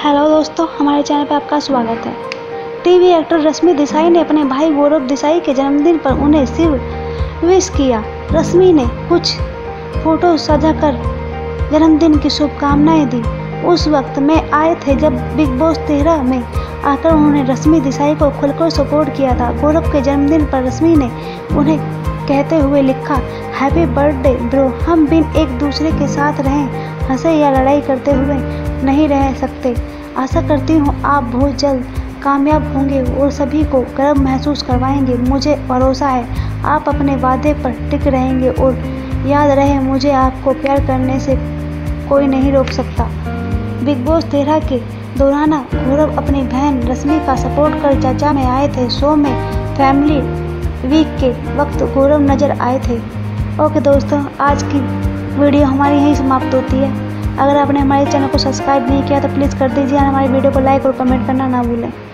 Hello दोस्तों, हमारे channel पर आपका स्वागत है। टीवी एक्टर रश्मि देसाई ने अपने भाई गौरव देसाई के जन्मदिन पर उन्हें शिव विश किया। रश्मि ने कुछ फोटो साझा कर जन्मदिन की शुभकामनाएं दी। उस वक्त में आए थे जब बिग बॉस 13 में आकर उन्होंने रश्मि देसाई को खुलकर सपोर्ट किया था। गौरव के जन्मदिन पर रश्मि ने उन्हें कहते हुए लिखा, हैप्पी बर्थडे ब्रो, हम बिन एक दूसरे के साथ रहें, हंसे या लड़ाई करते हुए नहीं रह सकते। आशा करती हूँ आप बहुत जल्द कामयाब होंगे और सभी को गर्व महसूस करवाएंगे। मुझे भरोसा है आप अपने वादे पर टिक रहेंगे और याद रहे मुझे आपको प्यार करने से कोई नहीं रोक सकता। बिग बॉस 13 के दौरान गौरव अपनी बहन रश्मि का सपोर्ट कर चर्चा में आए थे। शो में फैमिली वीक के वक्त गौरव नजर आए थे। ओके दोस्तों, आज की वीडियो हमारी यहीं समाप्त होती है। अगर आपने हमारे चैनल को सब्सक्राइब नहीं किया तो प्लीज़ कर दीजिए और हमारी वीडियो को लाइक और कमेंट करना ना भूलें।